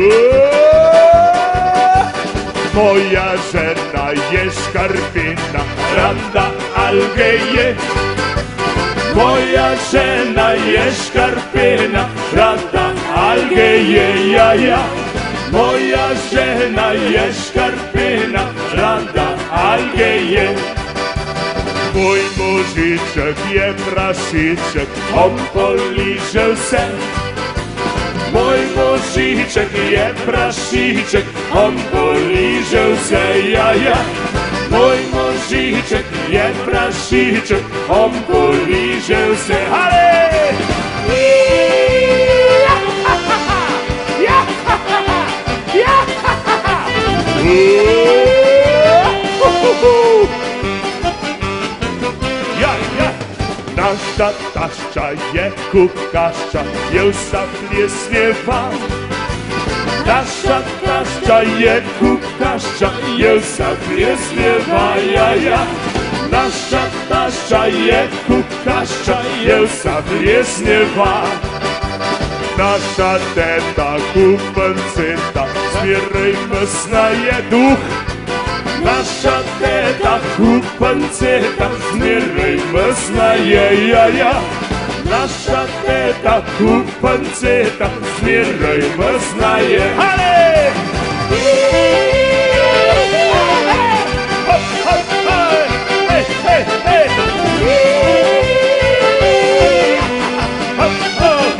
Moja žena je škarpina, Randa Algeje. Moja žena je škarpina, Randa Algeje, ja. Moja žena je škarpina, Randa Algeje. Moj mužiček je prašiček, on poližel se. Moj mužiček je prašiček, on poližel se, ja. Moj mužiček je prašiček, on poližel se, ale! Naša tašča je kukašča, jel sa pljesnjeva. Naša tašča je kukašča, jel sa pljesnjeva, ja. Naša tašča je kukašča, jel sa pljesnjeva. Naša teta kupanceta, smiraj msna je duh. Naša teta kupanceta, smiraj msna je, ja. Naša teta kupanceta, smiraj msna je, ale! Hop, hop, hej, hej, hej! Hop, hop!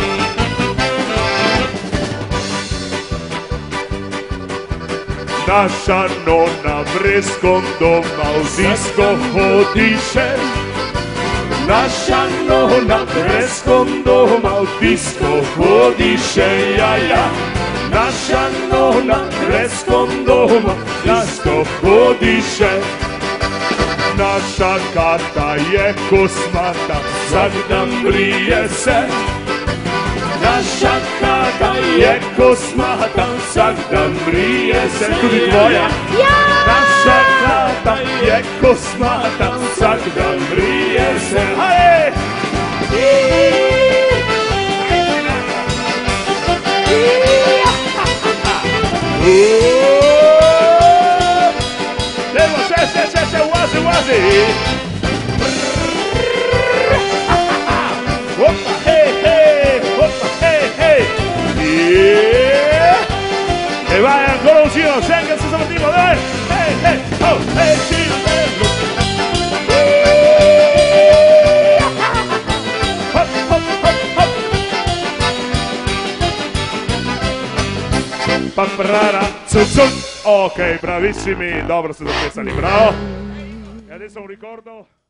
Naša nona brez kondoma u disko hodiše. Naša nona brez kondoma u disko hodiše, ja. Naša nona brez kondoma u disko hodiše. Naša kata je kosmata, svak brije se. Naša kata je kosmata, svak dan brije se. Tudi tvoja. Naša kata je kosmata, svak dan brije se. Hajde! Evo, še, ulazi. Opa, hej, opa, hej. E vai ancora un giro, scegli se sono tipo, dai! Hey, oh, hey, giro, hop, hop, hop, hop! Paprara, cun. Ok, bravissimi, dobro ste zapesali, bravo! E adesso un ricordo...